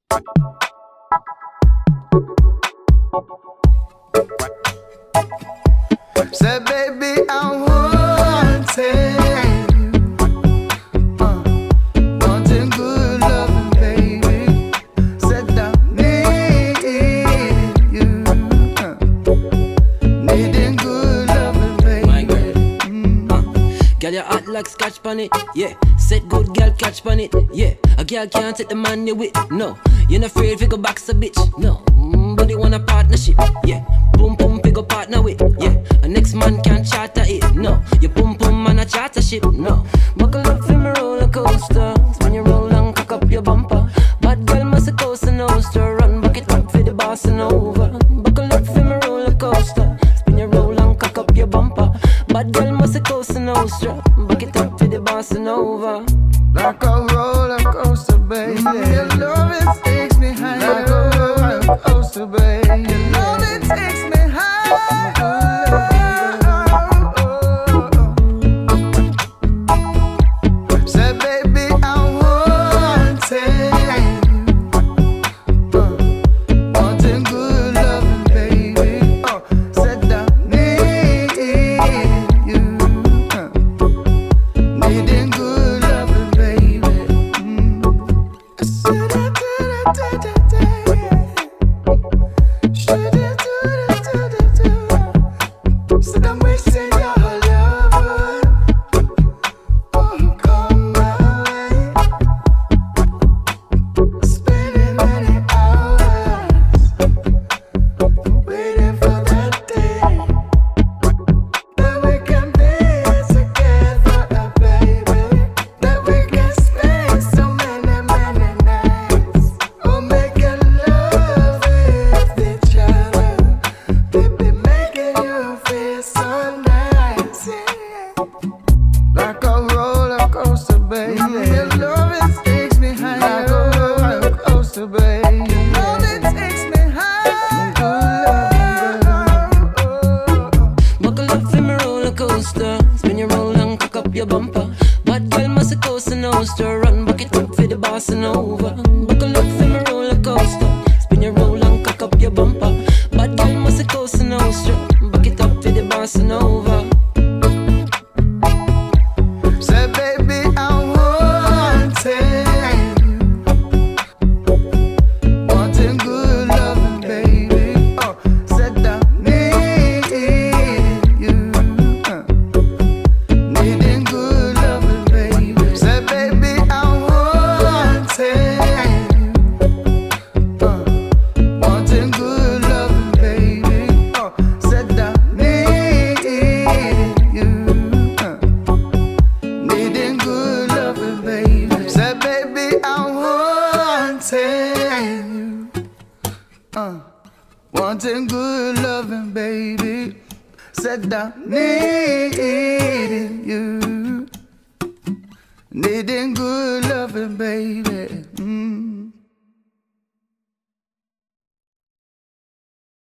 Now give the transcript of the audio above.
Say, baby, I want wanting good loving, baby. Said I need you, needing good loving, baby. My girl, girl, you hot like Scotch Bonnet, yeah. Said good girl catch Bonnet, yeah. A girl can't take the man you with, no. You're not afraid to go back a bitch, no. But you want a partnership, yeah. Boom boom, pick a partner with, yeah. A next man can't charter it, no. You boom boom man a charter ship, no. Buckle up for me roller coaster, spin you roll and cock up your bumper. Bad girl must a cosanostra, run back it up for the Bosssnova. Buckle up for me roller coaster, spin you roll and cock up your bumper. Bad girl must a cosanostra, back it up for the Bosssnova. Like a roller coaster, baby. Your love it takes me high. Like a roller coaster, baby. Your love it takes me Say, baby, I want wanting good loving, baby. Said I need you, needing good loving, baby. Said I'm wasting your love. Oh, come my way. Spending many hours waiting for that day that we can be together, baby. That we can spend so many, many nights. Oh, making love with each other, baby, making you feel so nice, yeah. Like a roller coaster, baby. Your love it takes me high. Like a roller coaster, baby. Your love it takes me high. Buckle up for me roller coaster, spin your roll and cock up your bumper. Bad girl must a cosanostra, run back it up for the Bosssnova. Buckle up for me roller coaster, spin your roll and cock up your bumper. Bad girl must a cosanostra, back it up for the Bosssnova. Say, baby, I want wanting good loving, baby. Said I need you, needing good loving, baby. Say, baby, I want wanting good loving, baby. Said I need you, needing good loving, baby. Said, baby, I want wanting good loving, baby. Said I need you, needing good loving, baby.